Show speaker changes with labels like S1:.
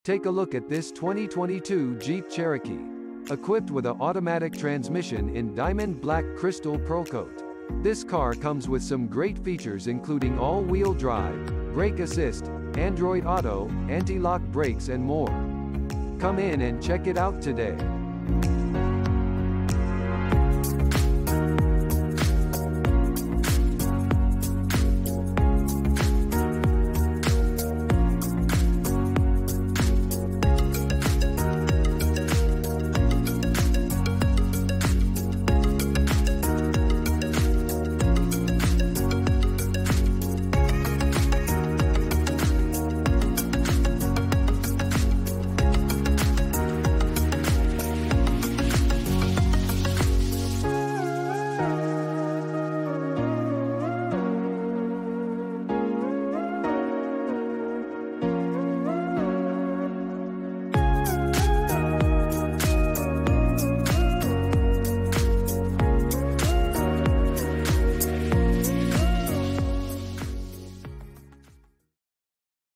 S1: Take a look at this 2022 Jeep Cherokee. Equipped with an automatic transmission in diamond black crystal pearl coat. This car comes with some great features including all-wheel drive, brake assist, Android Auto, anti-lock brakes and more. Come in and check it out today.